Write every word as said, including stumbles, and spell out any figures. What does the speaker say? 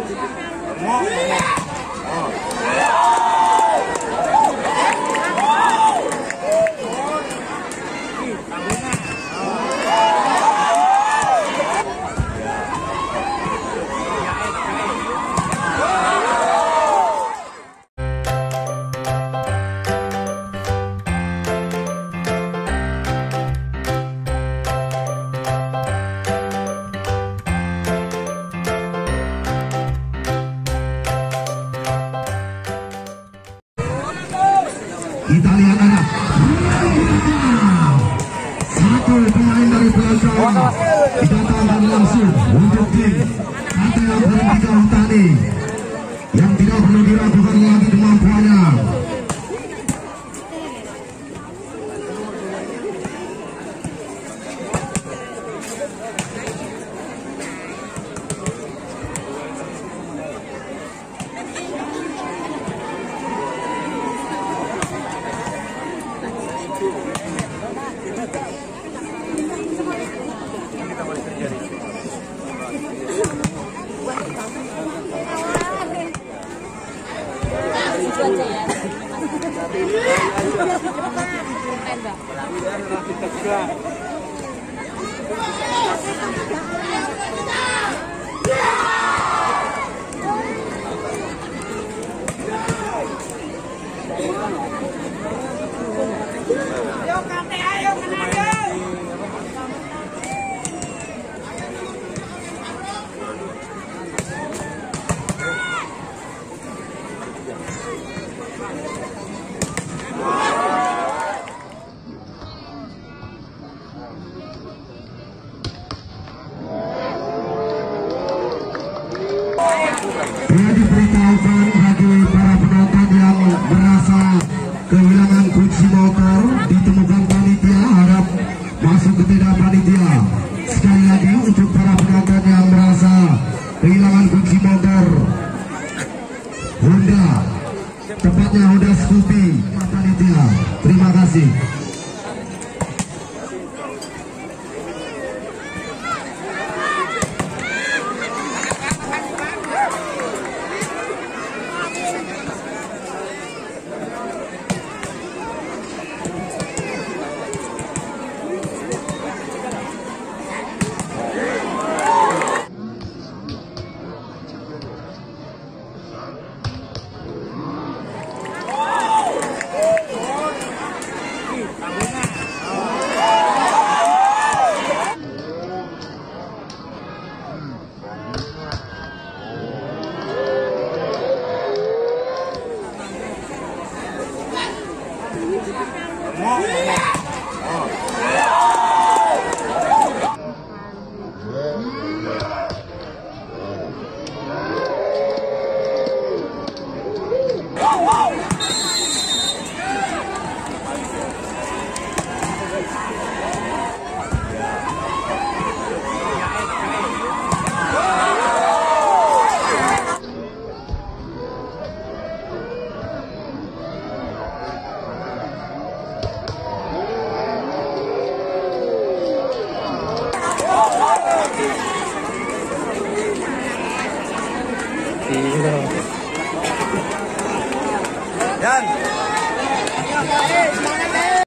Kita lihat ada satu pemain dari belakang didatangkan langsung untuk tim Atena Politika Utani yang tidak perlu diragukan lagi kemampuannya. Dia diberitahukan bagi para penonton yang merasa kehilangan kunci motor ditemukan panitia, harap masuk ke tenda panitia. Sekali lagi untuk para penonton yang merasa kehilangan kunci motor Honda, tepatnya Honda Scoopy, panitia. Terima kasih. Dan